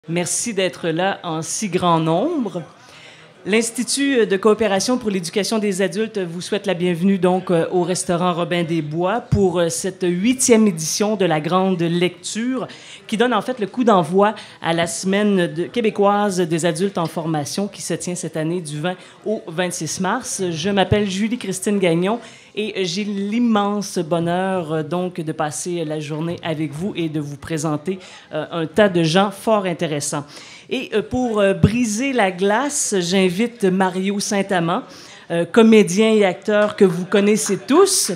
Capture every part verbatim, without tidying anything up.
Merci d'être là en si grand nombre. L'Institut de coopération pour l'éducation des adultes vous souhaite la bienvenue donc au restaurant Robin des Bois pour cette huitième édition de la grande lecture qui donne en fait le coup d'envoi à la semaine de, québécoise des adultes en formation qui se tient cette année du vingt au vingt-six mars. Je m'appelle Julie-Christine Gagnon et j'ai l'immense bonheur donc de passer la journée avec vous et de vous présenter euh, un tas de gens fort intéressants. Et pour euh, briser la glace, j'invite Mario Saint-Amand, euh, comédien et acteur que vous connaissez tous,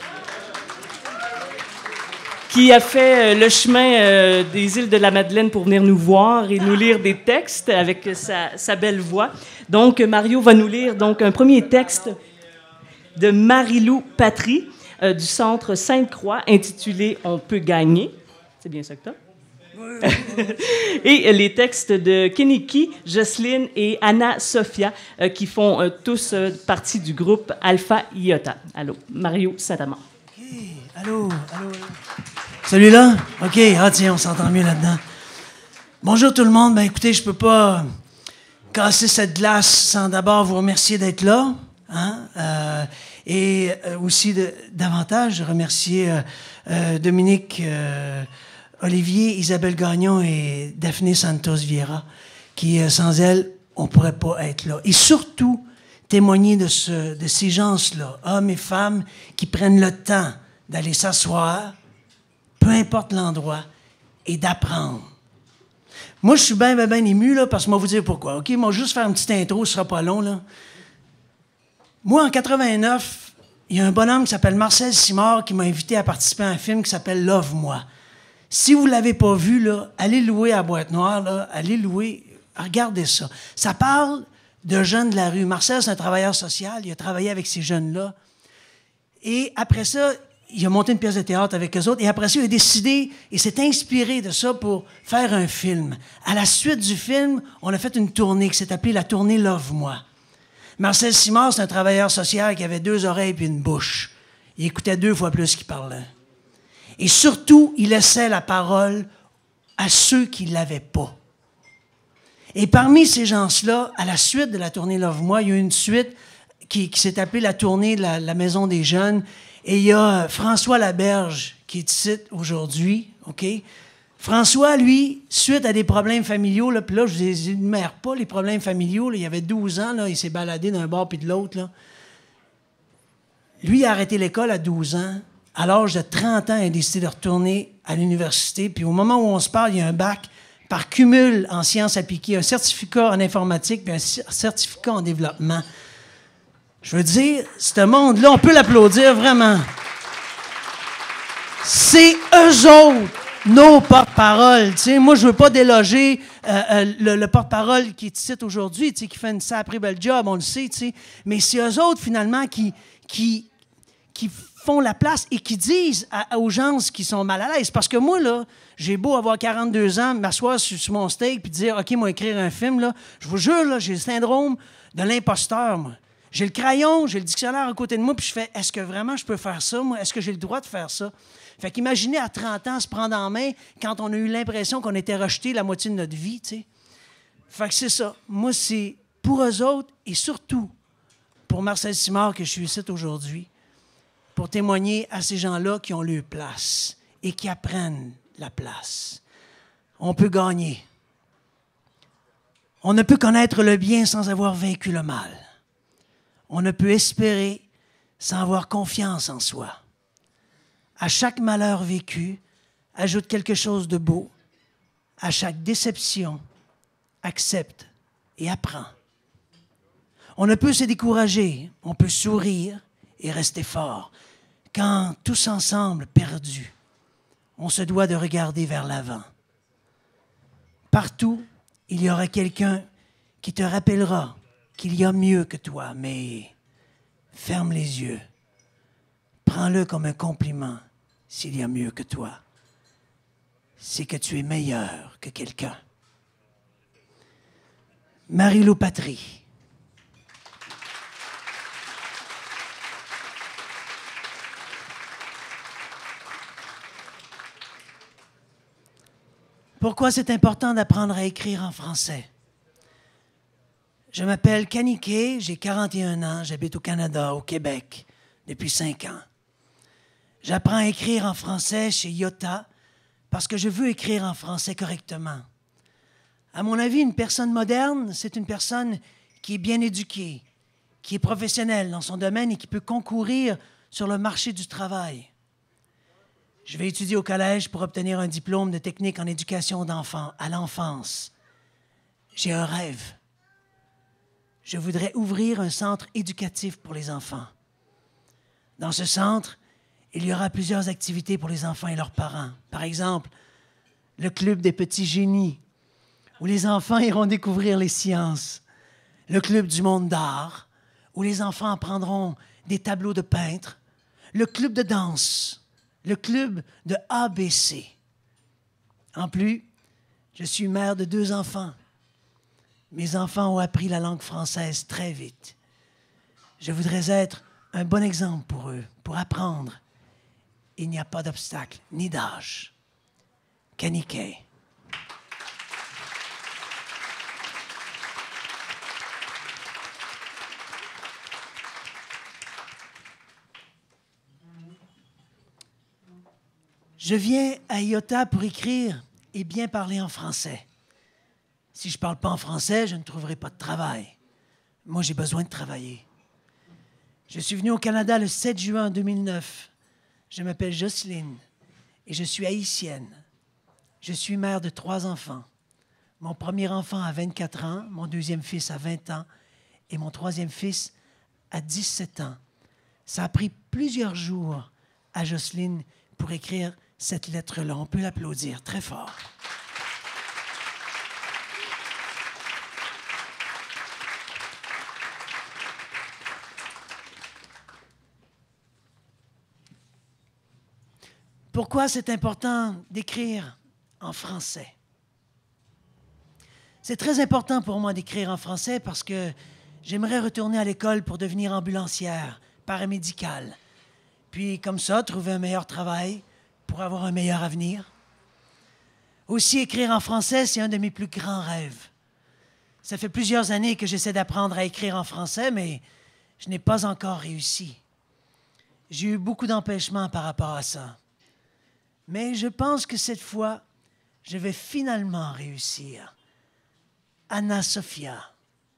qui a fait euh, le chemin euh, des îles de la Madeleine pour venir nous voir et nous lire des textes avec sa, sa belle voix. Donc, Mario va nous lire donc un premier texte de Marie-Lou Patry euh, du Centre Sainte-Croix intitulé « On peut gagner ». C'est bien ça que t'as? Et les textes de Keniki, Jocelyne et Anna-Sophia euh, qui font euh, tous euh, partie du groupe Alpha Iota. Allô, Mario Saint-Amand. OK, allô, allô, allô. Celui-là? OK, ah tiens, on s'entend mieux là-dedans. Bonjour tout le monde. Ben écoutez, je peux pas casser cette glace sans d'abord vous remercier d'être là. Hein? Euh, et euh, aussi de, davantage remercier euh, euh, Dominique... Euh, Olivier, Isabelle Gagnon et Daphné Santos Vieira, qui, sans elles, on ne pourrait pas être là. Et surtout, témoigner de, ce, de ces gens-là, hommes et femmes, qui prennent le temps d'aller s'asseoir, peu importe l'endroit, et d'apprendre. Moi, je suis bien, bien, bien ému, là, parce que moi, vous dire pourquoi. OK, moi, juste faire une petite intro, ce ne sera pas long, là. Moi, en quatre-vingt-neuf, il y a un bonhomme qui s'appelle Marcel Simard qui m'a invité à participer à un film qui s'appelle « Love-moi ». Si vous ne l'avez pas vu, là, allez louer à Boîte Noire, là, allez louer, regardez ça. Ça parle de jeunes de la rue. Marcel, c'est un travailleur social, il a travaillé avec ces jeunes-là. Et après ça, il a monté une pièce de théâtre avec eux autres, et après ça, il a décidé, et s'est inspiré de ça pour faire un film. À la suite du film, on a fait une tournée qui s'est appelée la tournée Love-moi. Marcel Simard, c'est un travailleur social qui avait deux oreilles et une bouche. Il écoutait deux fois plus qu'il parlait. Et surtout, il laissait la parole à ceux qui ne l'avaient pas. Et parmi ces gens-là, à la suite de la tournée Love-moi, il y a eu une suite qui, qui s'est appelée la tournée de la, la Maison des Jeunes. Et il y a François Laberge qui est ici aujourd'hui. OK? François, lui, suite à des problèmes familiaux, là, puis là, je ne les énumère pas, les problèmes familiaux. Là, il avait douze ans, là, il s'est baladé d'un bord puis de l'autre. Là. Lui, il a arrêté l'école à douze ans. À l'âge de trente ans, il a décidé de retourner à l'université. Puis au moment où on se parle, il y a un bac par cumul en sciences appliquées, un certificat en informatique puis un certificat en développement. Je veux dire, ce monde-là, on peut l'applaudir vraiment. C'est eux autres, nos porte-paroles. Moi, je ne veux pas déloger euh, euh, le, le porte-parole qui est ici aujourd'hui, qui fait une sacrée belle job, on le sait. T'sais. Mais c'est eux autres, finalement, qui... qui, qui font la place et qui disent à, aux gens qui sont mal à l'aise. Parce que moi, là, j'ai beau avoir quarante-deux ans, m'asseoir sur, sur mon steak puis dire « OK, moi, écrire un film, là, je vous jure, là, j'ai le syndrome de l'imposteur, moi. J'ai le crayon, j'ai le dictionnaire à côté de moi, puis je fais « Est-ce que vraiment je peux faire ça, moi? Est-ce que j'ai le droit de faire ça? » Fait qu'imaginez à trente ans se prendre en main quand on a eu l'impression qu'on était rejeté la moitié de notre vie, tu sais. Fait que c'est ça. Moi, c'est pour eux autres et surtout pour Marcel Simard que je suis ici aujourd'hui. Pour témoigner à ces gens-là qui ont leur place et qui apprennent la place. On peut gagner. On ne peut connaître le bien sans avoir vaincu le mal. On ne peut espérer sans avoir confiance en soi. À chaque malheur vécu, ajoute quelque chose de beau. À chaque déception, accepte et apprends. On ne peut se décourager, on peut sourire et rester fort. Quand, tous ensemble, perdus, on se doit de regarder vers l'avant. Partout, il y aura quelqu'un qui te rappellera qu'il y a mieux que toi, mais ferme les yeux. Prends-le comme un compliment s'il y a mieux que toi. C'est que tu es meilleur que quelqu'un. Marie-Lou Patry. Pourquoi c'est important d'apprendre à écrire en français? Je m'appelle Kanike, j'ai quarante et un ans, j'habite au Canada, au Québec, depuis cinq ans. J'apprends à écrire en français chez Iota parce que je veux écrire en français correctement. À mon avis, une personne moderne, c'est une personne qui est bien éduquée, qui est professionnelle dans son domaine et qui peut concourir sur le marché du travail. Je vais étudier au collège pour obtenir un diplôme de technique en éducation d'enfants à l'enfance. J'ai un rêve. Je voudrais ouvrir un centre éducatif pour les enfants. Dans ce centre, il y aura plusieurs activités pour les enfants et leurs parents. Par exemple, le club des petits génies, où les enfants iront découvrir les sciences. Le club du monde d'art, où les enfants apprendront des tableaux de peintres. Le club de danse, le club de A B C. En plus, je suis mère de deux enfants. Mes enfants ont appris la langue française très vite. Je voudrais être un bon exemple pour eux, pour apprendre. Il n'y a pas d'obstacle, ni d'âge. Kanike. Je viens à Iota pour écrire et bien parler en français. Si je ne parle pas en français, je ne trouverai pas de travail. Moi, j'ai besoin de travailler. Je suis venu au Canada le sept juin deux mille neuf. Je m'appelle Jocelyne et je suis haïtienne. Je suis mère de trois enfants. Mon premier enfant a vingt-quatre ans, mon deuxième fils a vingt ans et mon troisième fils a dix-sept ans. Ça a pris plusieurs jours à Jocelyne pour écrire cette lettre-là. On peut l'applaudir très fort. Pourquoi c'est important d'écrire en français? C'est très important pour moi d'écrire en français parce que j'aimerais retourner à l'école pour devenir ambulancière, paramédicale. Puis, comme ça, trouver un meilleur travail pour avoir un meilleur avenir. Aussi, écrire en français, c'est un de mes plus grands rêves. Ça fait plusieurs années que j'essaie d'apprendre à écrire en français, mais je n'ai pas encore réussi. J'ai eu beaucoup d'empêchements par rapport à ça. Mais je pense que cette fois, je vais finalement réussir. Anna Sophia.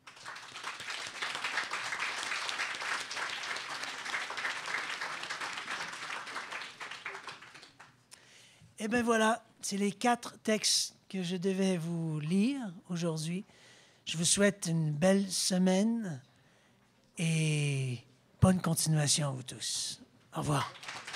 Eh bien voilà, c'est les quatre textes que je devais vous lire aujourd'hui. Je vous souhaite une belle semaine et bonne continuation à vous tous. Au revoir.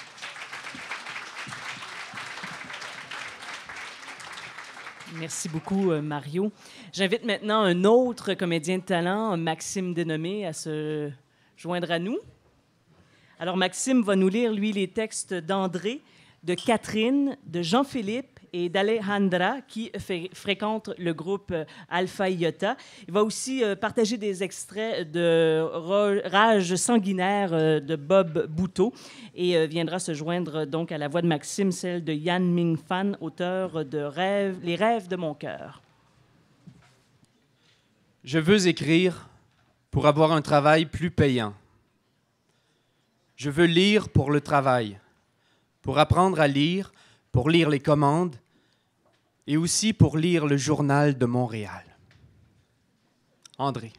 Merci beaucoup, Mario. J'invite maintenant un autre comédien de talent, Maxime Dénommé, à se joindre à nous. Alors, Maxime va nous lire, lui, les textes d'André, de Catherine, de Jean-Philippe et d'Alejandra, qui fait, fréquentent le groupe Alpha Iota. Il va aussi euh, partager des extraits de Rage sanguinaire euh, de Bob Bouteau et euh, viendra se joindre donc à la voix de Maxime, celle de Yan Ming Fan, auteur de Rêve, Les rêves de mon cœur. Je veux écrire pour avoir un travail plus payant. Je veux lire pour le travail, pour apprendre à lire, pour lire les commandes et aussi pour lire le journal de Montréal. André.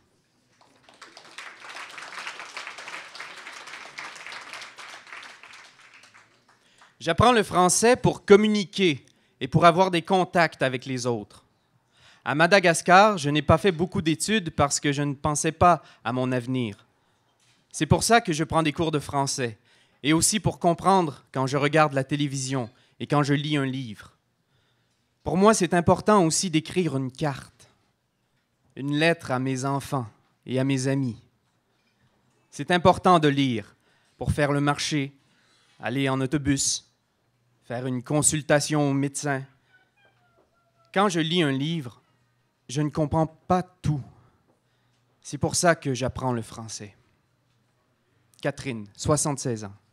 J'apprends le français pour communiquer et pour avoir des contacts avec les autres. À Madagascar, je n'ai pas fait beaucoup d'études parce que je ne pensais pas à mon avenir. C'est pour ça que je prends des cours de français et aussi pour comprendre quand je regarde la télévision et quand je lis un livre. Pour moi, c'est important aussi d'écrire une carte, une lettre à mes enfants et à mes amis. C'est important de lire pour faire le marché, aller en autobus, faire une consultation au médecin. Quand je lis un livre, je ne comprends pas tout. C'est pour ça que j'apprends le français. Catherine, soixante-seize ans.